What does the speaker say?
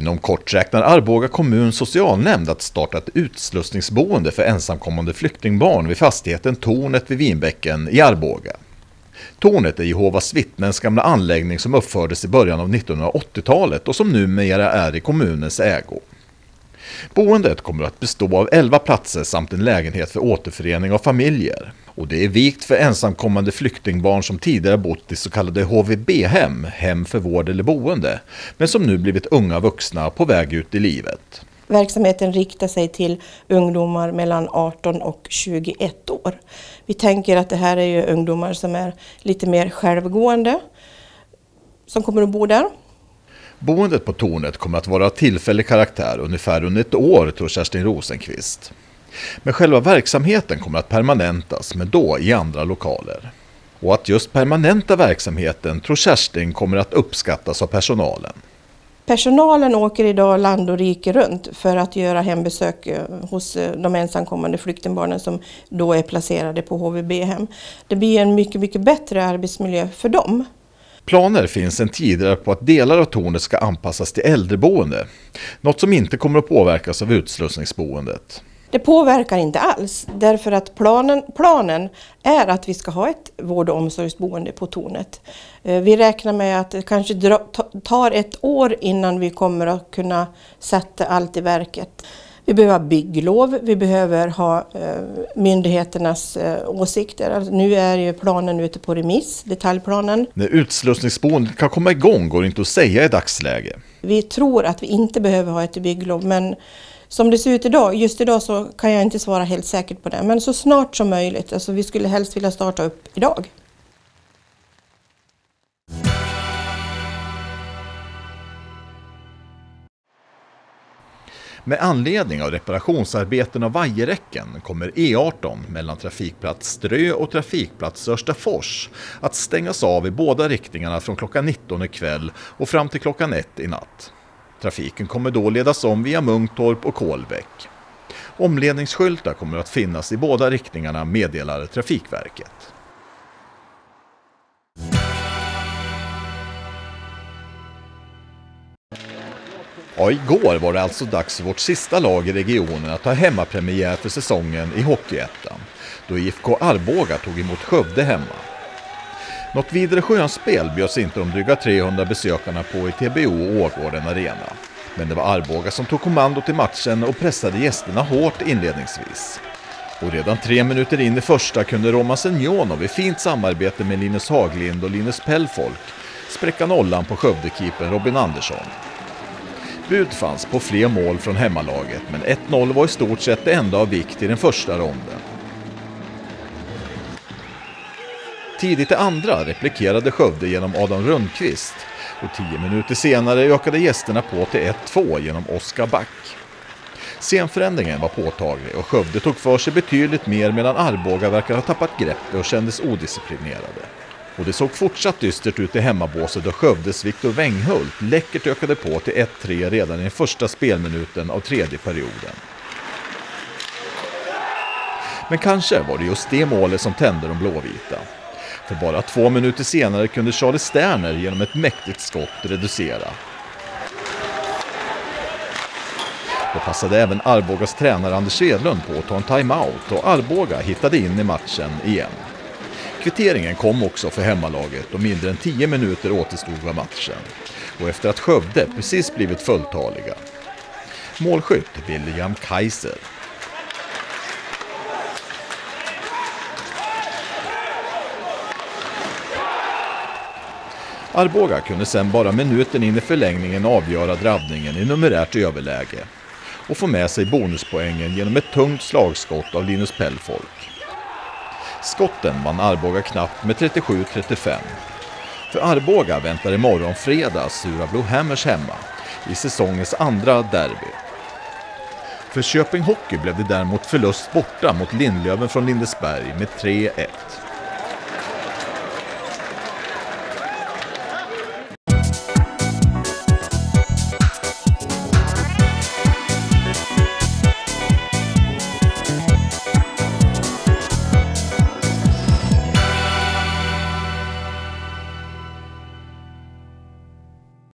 Inom kort räknar Arboga kommun socialnämnd att starta ett utslussningsboende för ensamkommande flyktingbarn vid fastigheten Tornet vid Vinbäcken i Arboga. Tornet är Jehovas vittnens gamla anläggning som uppfördes i början av 1980-talet och som numera är i kommunens ägo. Boendet kommer att bestå av 11 platser samt en lägenhet för återförening av familjer. Och det är vikt för ensamkommande flyktingbarn som tidigare bott i så kallade HVB-hem, hem för vård eller boende, men som nu blivit unga vuxna på väg ut i livet. Verksamheten riktar sig till ungdomar mellan 18 och 21 år. Vi tänker att det här är ju ungdomar som är lite mer självgående som kommer att bo där. Boendet på Tornet kommer att vara av tillfällig karaktär ungefär under ett år, tror Kerstin Rosenqvist. Men själva verksamheten kommer att permanentas, men då i andra lokaler. Och att just permanenta verksamheten tror Kerstin kommer att uppskattas av personalen. Personalen åker idag land och rike runt för att göra hembesök hos de ensamkommande flyktingbarnen som då är placerade på HVB-hem. Det blir en mycket bättre arbetsmiljö för dem. Planer finns en tidigare på att delar av Tornet ska anpassas till äldreboende. Något som inte kommer att påverkas av utslussningsboendet. Det påverkar inte alls, därför att planen är att vi ska ha ett vård- och omsorgsboende på Tornet. Vi räknar med att det kanske tar ett år innan vi kommer att kunna sätta allt i verket. Vi behöver bygglov, vi behöver ha myndigheternas åsikter. Alltså, nu är ju planen ute på remiss, detaljplanen. När utslussningsboendet kan komma igång går det inte att säga i dagsläge. Vi tror att vi inte behöver ha ett bygglov, men som det ser ut idag, just idag så kan jag inte svara helt säkert på det. Men så snart som möjligt, alltså vi skulle helst vilja starta upp idag. Med anledning av reparationsarbeten av vajerräcken kommer E18 mellan trafikplats Strö och trafikplats Örstafors att stängas av i båda riktningarna från klockan 19 ikväll och fram till klockan 1 i natt. Trafiken kommer då ledas om via Munktorp och Kolbäck. Omledningsskyltar kommer att finnas i båda riktningarna, meddelar Trafikverket. Ja, igår var det alltså dags för vårt sista lag i regionen att ta hemmapremiär för säsongen i Hockeyettan, då IFK Arboga tog emot Skövde hemma. Något vidare skönspel bjöds inte de dryga 300 besökarna på i TBO Ågården Arena. Men det var Arboga som tog kommandot i matchen och pressade gästerna hårt inledningsvis. Och redan 3 minuter in i första kunde Roman Senjonov i fint samarbete med Linus Haglind och Linus Pellfolk spräcka nollan på Skövdekeepern Robin Andersson. Bud fanns på fler mål från hemmalaget, men 1-0 var i stort sett det enda av vikt i den första ronden. Tidigt i andra replikerade Skövde genom Adam Rönnqvist och 10 minuter senare ökade gästerna på till 1-2 genom Oskar Back. Scenförändringen var påtaglig och Skövde tog för sig betydligt mer medan Arboga verkar ha tappat greppet och kändes odisciplinerade. Och det såg fortsatt dystert ut i hemmabåset då Skövdes Viktor Wenghult läckert ökade på till 1-3 redan i den första spelminuten av tredje perioden. Men kanske var det just det målet som tände de blåvita. För bara 2 minuter senare kunde Charlie Sterner genom ett mäktigt skott reducera. Då passade även Arbogas tränare Anders Svedlund på att ta en timeout och Arboga hittade in i matchen igen. Kvitteringen kom också för hemmalaget och mindre än 10 minuter återstod av matchen. Och efter att Skövde precis blivit fulltaliga. Målskytt William Kaiser. Arboga kunde sedan bara minuten in i förlängningen avgöra drabbningen i numerärt överläge och få med sig bonuspoängen genom ett tungt slagskott av Linus Pellfolk. Skotten vann Arboga knappt med 37-35. För Arboga väntar imorgon fredag Sura Blue Hammers hemma i säsongens andra derby. För Köping Hockey blev det däremot förlust borta mot Lindlöven från Lindesberg med 3-1.